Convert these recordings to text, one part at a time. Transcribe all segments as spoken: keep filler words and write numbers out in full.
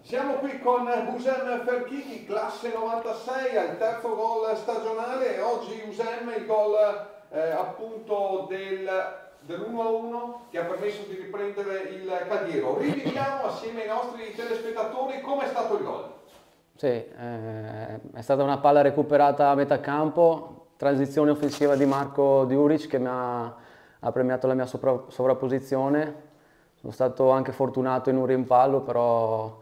Siamo qui con Usem Ferchichi, classe novantasei, al terzo gol stagionale. Oggi Usem il gol eh, appunto del, dell'uno a uno che ha permesso di riprendere il Cagliero. Riviviamo assieme ai nostri telespettatori come è stato il gol. Sì, eh, è stata una palla recuperata a metà campo, transizione offensiva di Marko Djuric che mi ha, ha premiato la mia sopra, sovrapposizione. Sono stato anche fortunato in un rimpallo, però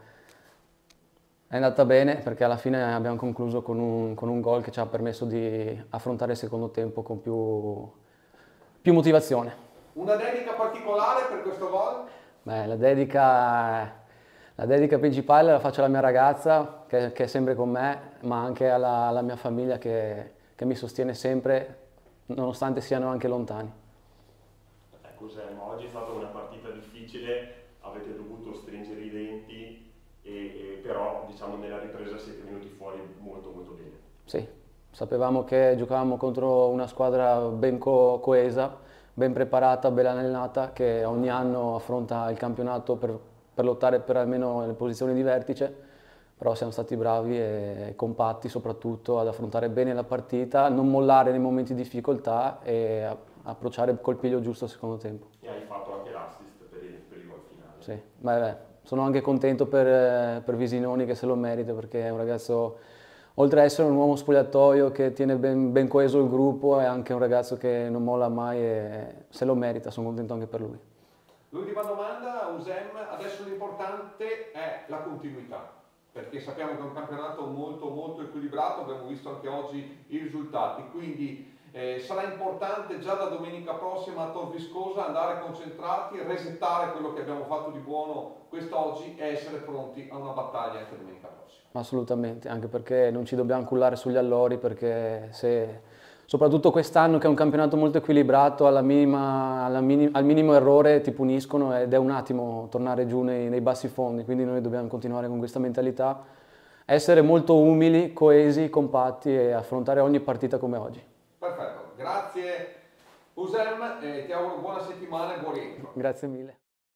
è andata bene perché alla fine abbiamo concluso con un, con un gol che ci ha permesso di affrontare il secondo tempo con più, più motivazione. Una dedica particolare per questo gol? Beh, la dedica, la dedica principale la faccio alla mia ragazza che, che è sempre con me, ma anche alla, alla mia famiglia che, che mi sostiene sempre, nonostante siano anche lontani. Ecco Usem, oggi è stata una partita difficile, avete dovuto stringere i denti. E, e però diciamo nella ripresa siete venuti fuori molto molto bene. Sì, sapevamo che giocavamo contro una squadra ben co coesa, ben preparata, ben allenata, che ogni anno affronta il campionato per, per lottare per almeno le posizioni di vertice, però siamo stati bravi e compatti soprattutto ad affrontare bene la partita, non mollare nei momenti di difficoltà e approcciare col piglio giusto al secondo tempo. E hai fatto anche l'assist per il, per il gol finale. Sì, beh, beh. Sono anche contento per, per Visinoni che se lo merita perché è un ragazzo, oltre ad essere un uomo spogliatoio che tiene ben, ben coeso il gruppo, è anche un ragazzo che non molla mai e se lo merita, sono contento anche per lui. L'ultima domanda, Usem, adesso l'importante è la continuità, perché sappiamo che è un campionato molto molto equilibrato, abbiamo visto anche oggi i risultati, quindi Eh, sarà importante già da domenica prossima a Tor Viscosa andare concentrati, resettare quello che abbiamo fatto di buono quest'oggi e essere pronti a una battaglia anche domenica prossima. Assolutamente, anche perché non ci dobbiamo cullare sugli allori, perché se, soprattutto quest'anno che è un campionato molto equilibrato, alla minima, alla minim, al minimo errore ti puniscono ed è un attimo tornare giù nei, nei bassi fondi, quindi noi dobbiamo continuare con questa mentalità, essere molto umili, coesi, compatti e affrontare ogni partita come oggi. Perfetto, grazie Usem e ti auguro buona settimana e buon rientro. Grazie mille.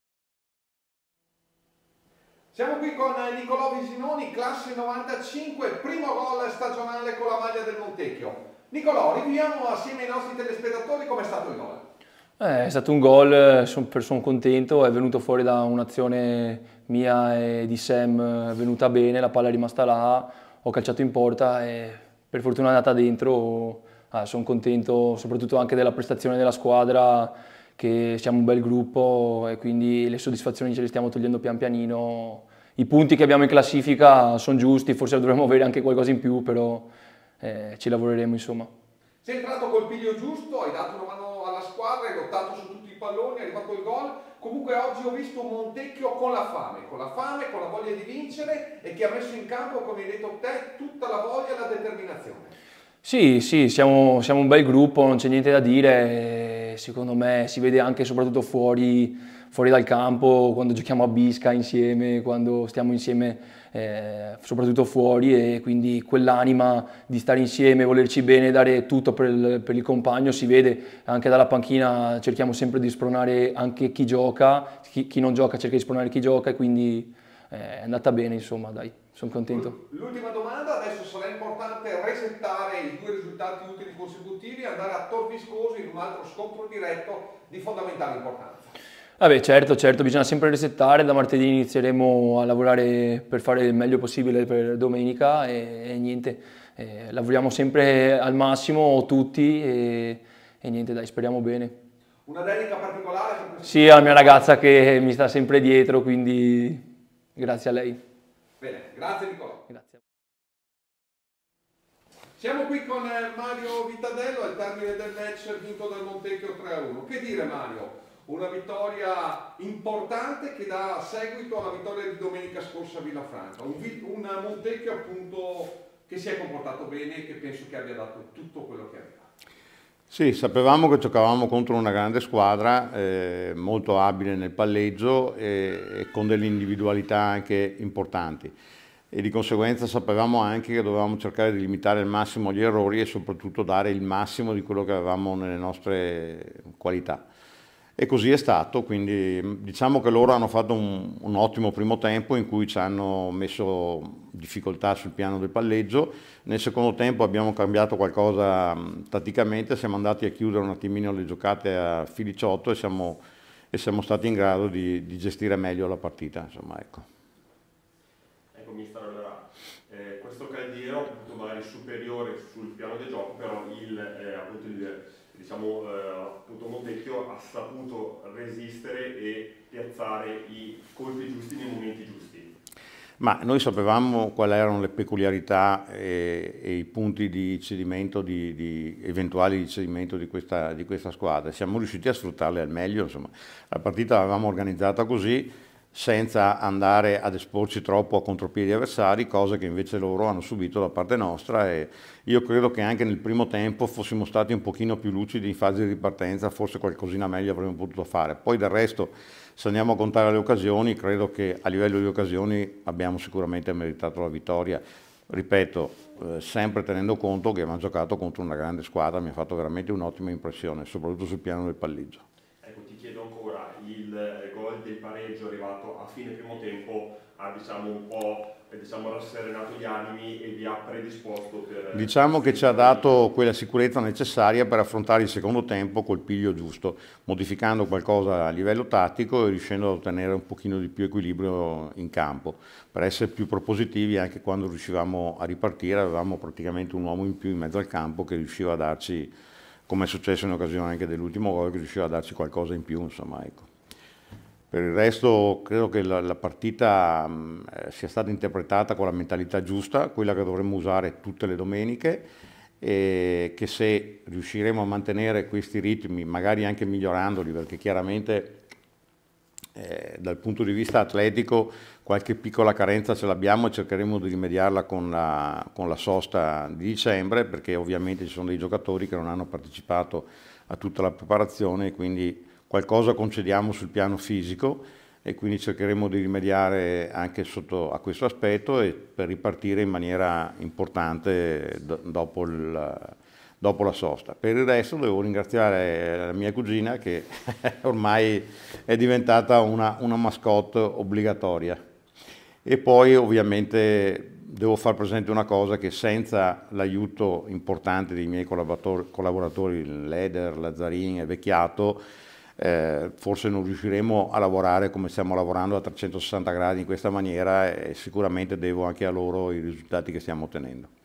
Siamo qui con Nicolò Visinoni, classe novantacinque, primo gol stagionale con la maglia del Montecchio. Nicolò, riviviamo assieme ai nostri telespettatori come è stato il gol. Eh, è stato un gol, sono son contento, è venuto fuori da un'azione mia e di Sam, è venuta bene, la palla è rimasta là, ho calciato in porta e per fortuna è andata dentro. Ah, sono contento soprattutto anche della prestazione della squadra, che siamo un bel gruppo e quindi le soddisfazioni ce le stiamo togliendo pian pianino. I punti che abbiamo in classifica sono giusti, forse dovremmo avere anche qualcosa in più, però eh, ci lavoreremo insomma. Sei entrato col piglio giusto, hai dato una mano alla squadra, hai lottato su tutti i palloni, hai arrivato il gol. Comunque oggi ho visto un Montecchio con la fame, con la fame, con la voglia di vincere e che ha messo in campo, come hai detto te, tutta la voglia e la determinazione. Sì, sì, siamo, siamo un bel gruppo, non c'è niente da dire, secondo me si vede anche soprattutto fuori, fuori dal campo, quando giochiamo a bisca insieme, quando stiamo insieme eh, soprattutto fuori e quindi quell'anima di stare insieme, volerci bene, dare tutto per il, per il compagno si vede anche dalla panchina, cerchiamo sempre di spronare anche chi gioca, chi, chi non gioca cerca di spronare chi gioca e quindi eh, è andata bene insomma, dai, sono contento. L'ultima domanda, adesso sarà importante resettare i due risultati utili consecutivi e andare a Tor Viscosa in un altro scontro diretto di fondamentale importanza. Vabbè, certo, certo, bisogna sempre resettare, da martedì inizieremo a lavorare per fare il meglio possibile per domenica e, e niente, eh, lavoriamo sempre al massimo tutti e, e niente, dai, speriamo bene. Una dedica particolare? Sì, alla mia ragazza che mi sta sempre dietro, quindi grazie a lei. Bene, grazie Nicolò. Grazie. Siamo qui con Mario Vitadello al termine del match vinto dal Montecchio tre a uno. Che dire Mario? Una vittoria importante che dà seguito alla vittoria di domenica scorsa a Villafranca. Un, un Montecchio appunto che si è comportato bene e che penso che abbia dato tutto quello che aveva. Sì, sapevamo che giocavamo contro una grande squadra, eh, molto abile nel palleggio e, e con delle individualità anche importanti e di conseguenza sapevamo anche che dovevamo cercare di limitare al massimo gli errori e soprattutto dare il massimo di quello che avevamo nelle nostre qualità. E così è stato, quindi diciamo che loro hanno fatto un, un ottimo primo tempo in cui ci hanno messo difficoltà sul piano del palleggio. Nel secondo tempo abbiamo cambiato qualcosa tatticamente, siamo andati a chiudere un attimino le giocate a filiciotto e siamo, e siamo stati in grado di, di gestire meglio la partita. Insomma, ecco. Ecco, mister, allora, eh, questo Caldiero appunto magari superiore sul piano del gioco, però il, eh, appunto il diciamo, eh, appunto Montecchio ha saputo resistere e piazzare i colpi giusti nei momenti giusti. Ma noi sapevamo quali erano le peculiarità e, e i punti di cedimento, di, di eventuali di cedimento di questa, di questa squadra. Siamo riusciti a sfruttarle al meglio, insomma. La partita l'avevamo organizzata così, senza andare ad esporci troppo a contropiedi avversari, cose che invece loro hanno subito da parte nostra, e io credo che anche nel primo tempo fossimo stati un pochino più lucidi in fase di ripartenza, forse qualcosina meglio avremmo potuto fare. Poi del resto, se andiamo a contare le occasioni, credo che a livello di occasioni abbiamo sicuramente meritato la vittoria. Ripeto, eh, sempre tenendo conto che abbiamo giocato contro una grande squadra, mi ha fatto veramente un'ottima impressione, soprattutto sul piano del palleggio. Ecco, ti chiedo ancora, il gol del pareggio arrivato a fine primo tempo ha diciamo un po' diciamo, rasserenato gli animi e vi ha predisposto per... Diciamo che ci ha dato quella sicurezza necessaria per affrontare il secondo tempo col piglio giusto, modificando qualcosa a livello tattico e riuscendo ad ottenere un pochino di più equilibrio in campo, per essere più propositivi. Anche quando riuscivamo a ripartire avevamo praticamente un uomo in più in mezzo al campo che riusciva a darci, come è successo in occasione anche dell'ultimo gol, che riusciva a darci qualcosa in più, insomma, ecco. Per il resto credo che la, la partita mh, sia stata interpretata con la mentalità giusta, quella che dovremmo usare tutte le domeniche, e che se riusciremo a mantenere questi ritmi, magari anche migliorandoli, perché chiaramente eh, dal punto di vista atletico qualche piccola carenza ce l'abbiamo e cercheremo di rimediarla con la, con la sosta di dicembre, perché ovviamente ci sono dei giocatori che non hanno partecipato a tutta la preparazione, quindi qualcosa concediamo sul piano fisico e quindi cercheremo di rimediare anche sotto a questo aspetto e per ripartire in maniera importante do, dopo, il, dopo la sosta. Per il resto devo ringraziare la mia cugina che ormai è diventata una, una mascotte obbligatoria, e poi ovviamente devo far presente una cosa, che senza l'aiuto importante dei miei collaboratori, collaboratori Leder, Lazzarin e Vecchiato, Eh, forse non riusciremo a lavorare come stiamo lavorando a trecentosessanta gradi in questa maniera, e sicuramente devo anche a loro i risultati che stiamo ottenendo.